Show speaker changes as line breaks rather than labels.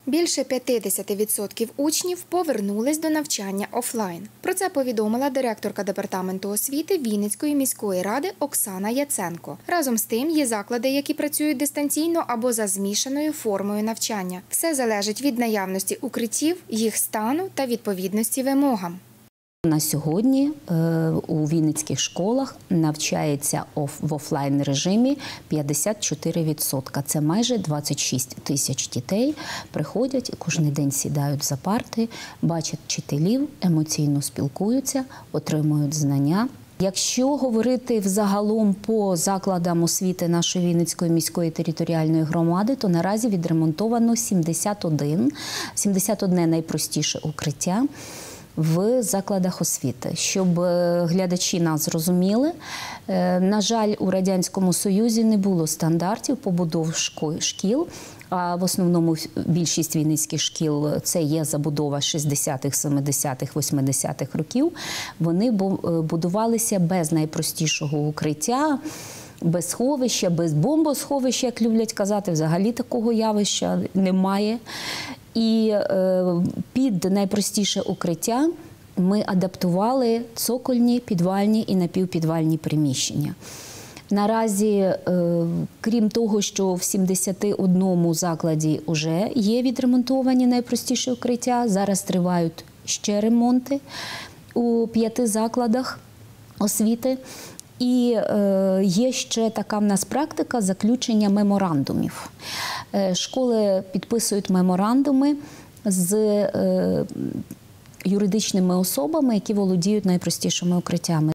Більше 50% учнів повернулись до навчання офлайн. Про це повідомила директорка департаменту освіти Вінницької міської ради Оксана Яценко. Разом з тим, є заклади, які працюють дистанційно або за змішаною формою навчання. Все залежить від наявності укриттів, їх стану та відповідності вимогам.
На сьогодні у вінницьких школах навчається в офлайн режимі 54%. Це майже 26 тисяч дітей приходять і кожен день сідають за парти, бачать вчителів, емоційно спілкуються, отримують знання. Якщо говорити взагалом по закладам освіти нашої Вінницької міської територіальної громади, то наразі відремонтовано 71 найпростіше укриття в закладах освіти. Щоб глядачі нас зрозуміли, на жаль, у Радянському Союзі не було стандартів побудов шкіл, а в основному більшість вінницьких шкіл – це є забудова 60-х, 70-х, 80-х років. Вони будувалися без найпростішого укриття, без сховища, без бомбосховища, як люблять казати, взагалі такого явища немає. І під найпростіше укриття ми адаптували цокольні, підвальні і напівпідвальні приміщення. Наразі, крім того, що в 71 закладі вже є відремонтовані найпростіші укриття, зараз тривають ще ремонти у 5 закладах освіти. І є ще така в нас практика заключення меморандумів. Школи підписують меморандуми з юридичними особами, які володіють найпростішими укриттями.